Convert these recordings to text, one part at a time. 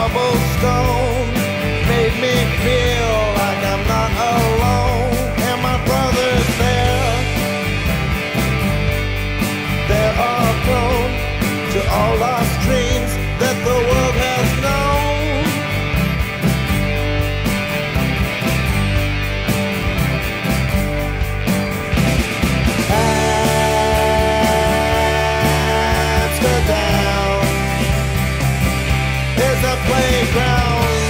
cobblestone made me feel like I'm not alone. And my brother's there. They are prone to all lost dreams that the world has known. Amsterdam is a playground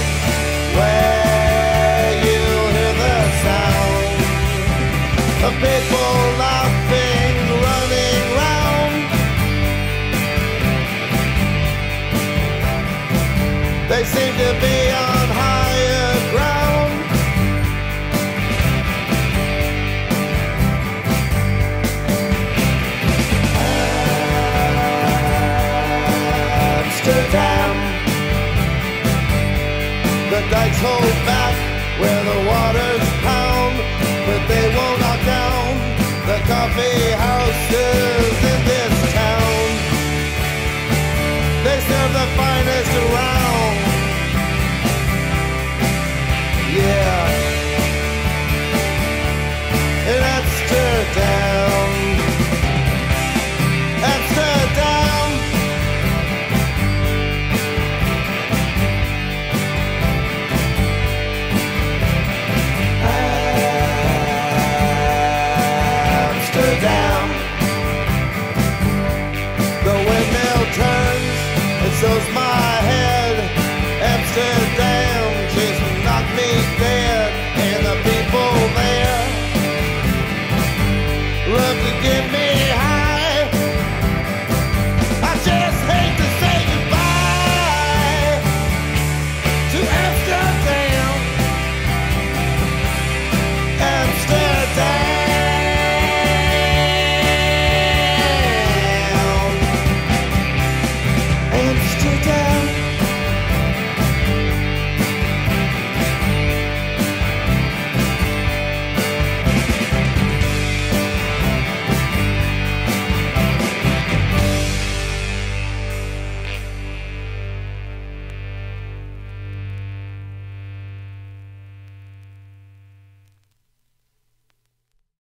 where you hear the sound of people laughing, running round. They seem to be on higher ground. Amsterdam, the dikes hold back.